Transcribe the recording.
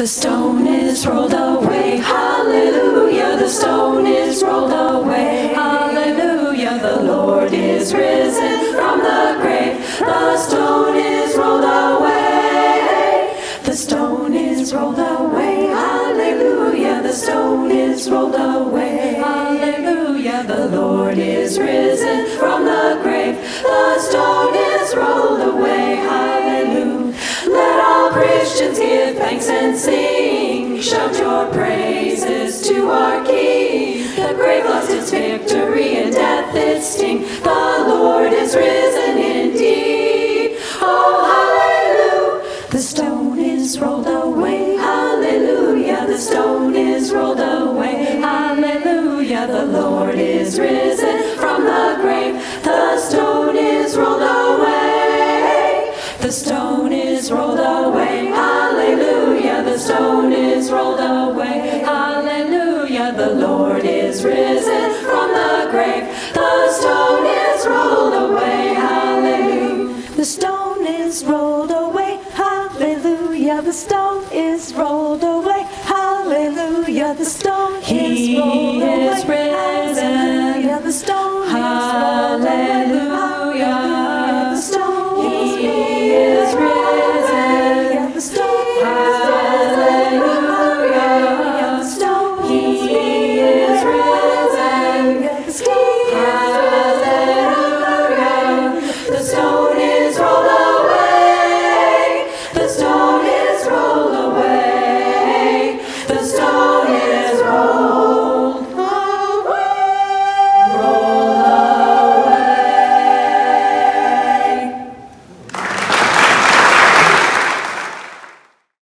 The stone is rolled away, hallelujah, the stone is rolled away, hallelujah, the Lord is risen from the grave, the stone is rolled away, the stone is rolled away, hallelujah, the stone is rolled away, hallelujah, the Lord is risen from the grave, the stone is rolled away, hallelujah. Let all Christians give thanks and sing, shout your praises to our King. The grave lost its victory and death its sting, the Lord is risen indeed. Oh, hallelujah, the stone is rolled away, hallelujah, the stone is rolled away, hallelujah, the Lord is risen from the grave, the stone is rolled away, the stone is rolled away, hallelujah, the stone is rolled away, hallelujah, the Lord is risen from the grave, the stone is rolled away, hallelujah, the stone is rolled away, hallelujah, the stone is rolled away, hallelujah, the stone is rolled away.